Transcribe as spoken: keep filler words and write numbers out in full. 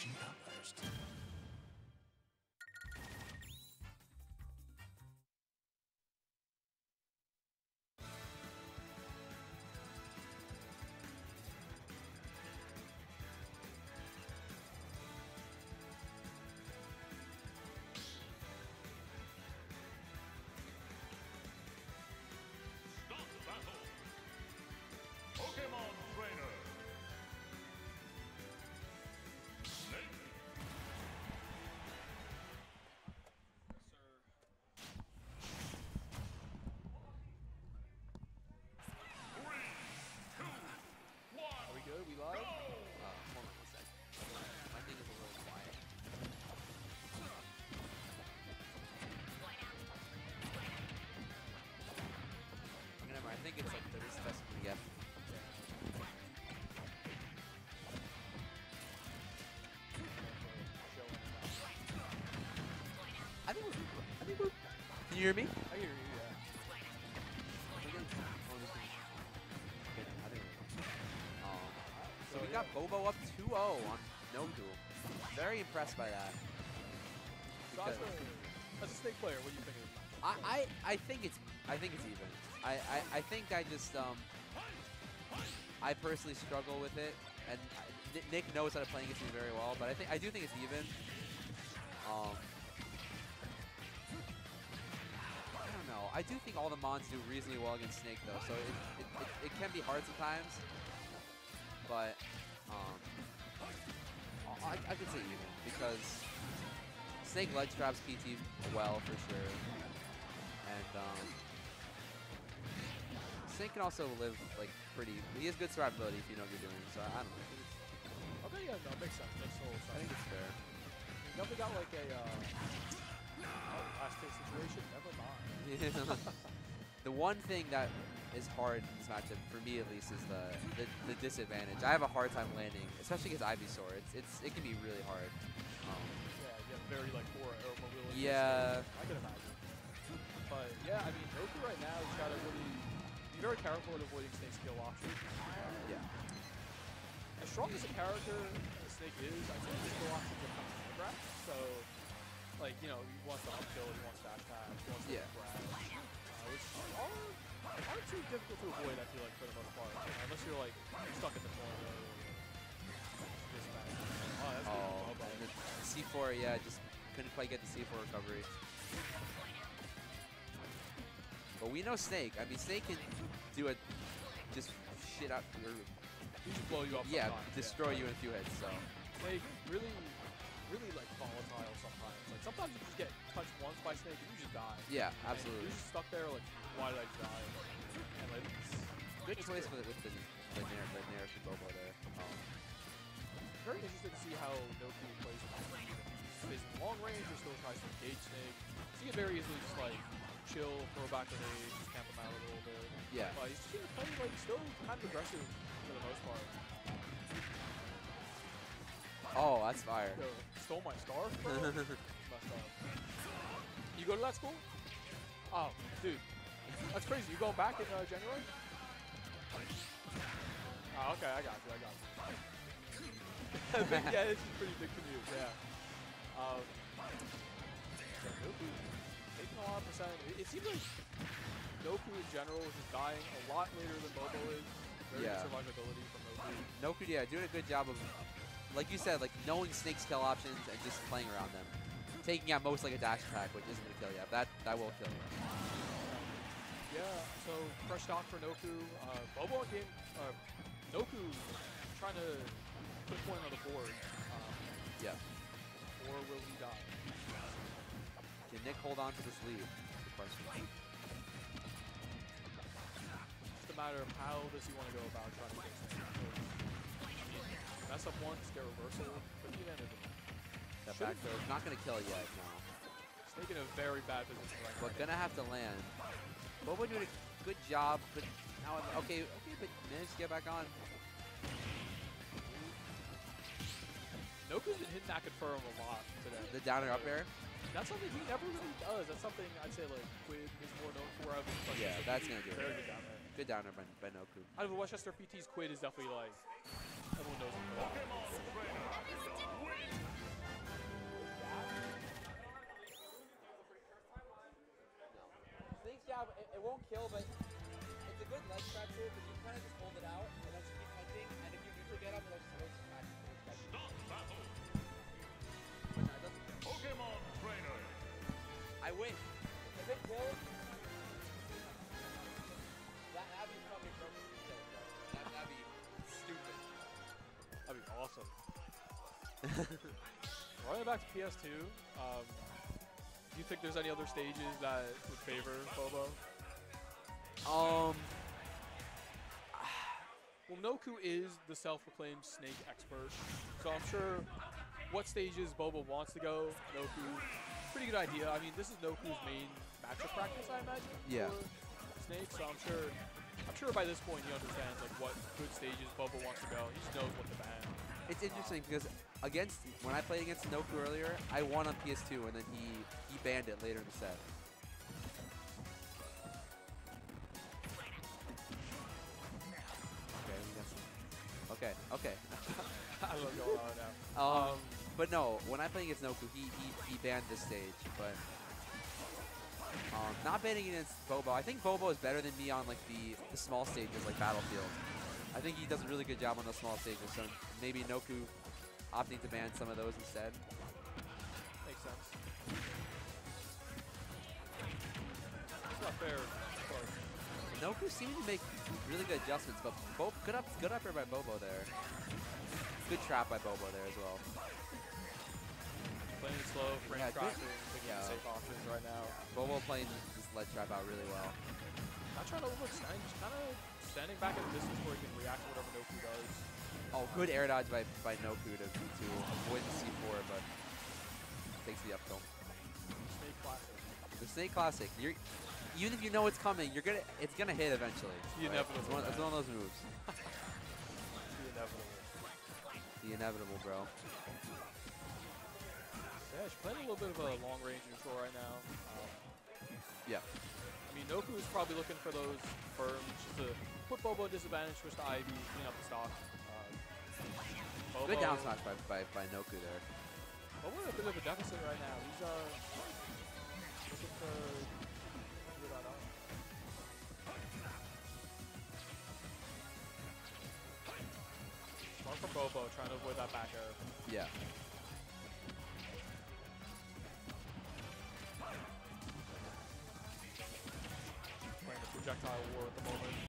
up first. Pokemon Trainer. Snake. Three, two, one. Are we good? We live? Uh, hold on one sec. My thing is a little quiet. Remember, I think it's like thirty seconds to get. I think we're. I think we're. Can you hear me? I hear you, yeah. Oh, this is- okay, I think we're- um, so So, we yeah. got Bobo up two oh on Noku. Very impressed by that. So as, Because- a, as a Snake player, what do you think of this matchup? I, I, I think it's I think it's even. I, I, I think I just um I personally struggle with it, and I, N- Nick knows how to play against me very well, but I think I do think it's even. Um, I don't know. I do think all the Mons do reasonably well against Snake though, so it it, it, it can be hard sometimes. But um, I, I could say even because Snake ledge traps P T well for sure, and um, Snake can also live like pretty. He has good survivability if you know what you're doing. So I, I don't know. I think it's, Okay, yeah, no, makes sense. Makes total sense. I think it's fair. You definitely got like a uh, oh, last hit situation. Never mind. The one thing that is hard in this matchup, for me at least, is the, the the disadvantage. I have a hard time landing, especially against Ivysaur. It's it's it can be really hard. Um, Yeah, you have very like poor air mobility. Yeah. So I can imagine. But yeah, I mean, Goku right now has got to really be very careful at avoiding Snake's skill options. yeah. As strong as a character as Snake is, I think his skill options are kind of grab. So, like, you know, he wants to up tilt, he wants to dash tag, he wants to Yeah. grab. Uh, which are, aren't too difficult to avoid, I feel like, for the most part. Uh, unless you're, like, stuck in the corner or this bad. Oh, that's good. Oh, Well done. and the C four, yeah, just couldn't quite get the C four recovery. But we know Snake. I mean, Snake can do it, just shit out your, He should blow you up yeah, sometimes. destroy you in a few hits. So Snake, really, really, like, volatile sometimes. Like, sometimes you just get touched once by Snake and you just die. yeah, And absolutely. you're just stuck there, like, why did I die? And, like, it's Good it's choice weird. with, with the the Nair, the Nair to Bobo there. Um, Very interesting to see how Noku plays. If he's in long range or still tries to engage Snake. So he can very easily just like chill, throw back the nade, just camp him out a little bit. yeah. But he's just playing like still kind of aggressive for the most part. Oh, that's fire. Yo, stole my scarf, bro? Messed up. You go to that school? Oh, dude. That's crazy. You going back in uh, January? Oh, okay, I got you, I got you. Big, yeah, this is a pretty big commute, yeah. Um, yeah, Noku taking a lot of percent. It, it seems like Noku in general is just dying a lot later than Bobo is. Very Yeah. good survivability from Noku. Noku, yeah, doing a good job of, like you said, like knowing Snake's kill options and just playing around them. Taking out most like a dash attack, which isn't gonna kill you. That that will kill you. Yeah, so fresh stock for Noku. Uh, Bobo on game, uh, Noku trying to put point on the board. Um, Yeah. or will he die? Can Nick hold on to this lead? That's the question. Just a matter of how does he want to go about trying to get Snake. Mess up once, get reversal, but even if That Should've- back throw is not gonna kill yet, no. Snake in a very bad position right But now. gonna have to land. Bobo doing a good job, but now okay, okay, but managed to get back on. Noku's been hitting that confirm a lot today. The downer up air. That's something he never really does. That's something I'd say like Quid is more known for. I've been like, Yeah, he's a that's pretty- gonna do it. Very good down there. Good downer by, by Noku. Out of the Westchester P T's, Quid is definitely like everyone knows him for that. Pokemon Trainer. Win. won't kill, but it's a good ledge trap tool because you kind of just hold it out and then just keep punching, and if you neutral get up, it'll just, it'll just smash you. Stop battle. But no, it doesn't kill. Pokemon Trainer. I win. If it kills, that, that'd be fucking broken to kill, bro. That, that'd be stupid. That'd be awesome. Running back to P S two, um, do you think there's any other stages that would favor Bobo? Um, Well, Noku is the self-proclaimed snake expert, so I'm sure what stages Bobo wants to go, Noku, pretty good idea. I mean, this is Noku's main matchup practice, I imagine, Yeah. for Snake, so I'm sure I'm sure by this point he understands like what good stages Bobo wants to go. He just knows what to ban. it's interesting because against when I played against Noku earlier, I won on P S two, and then he he banned it later in the set. Okay, we got some- okay, okay. I love going on right now. Um, but no, when I played against Noku, he he, he banned this stage, but um, not banning against Bobo. I think Bobo is better than me on like the the small stages like Battlefield. I think he does a really good job on those small stages. So maybe Noku opting to ban some of those instead. Makes sense. It's not fair, of course. Noku seemed to make really good adjustments, but Bo good up good up air by Bobo there. Good trap by Bobo there as well. Playing it slow, frame Yeah, good- tracking, taking yeah. the safe options right now. Bobo playing this ledge trap out really well. Not trying to overextend, just kind of standing back at a distance where he can react to whatever Noku does. Oh, good air dodge by, by Noku to, to avoid the C four, but takes the up tilt. Snake classic. The Snake Classic, you're, even if you know it's coming, you're gonna it's gonna hit eventually. The right? inevitable, It's one, it's man. one of those moves. The inevitable. The inevitable, bro. Yeah, she's playing a little bit of a long-range neutral right now. Um, Yeah. I mean, Noku is probably looking for those firms just to put Bobo at disadvantage, switch to Ivy, clean up the stock. Uh, Bobo, Good down smash by, by, by Noku there. Bobo in a bit of a deficit right now. He's uh, looking to figure that out. Smart from Bobo, trying to avoid that back air. Yeah. Playing the projectile war at the moment.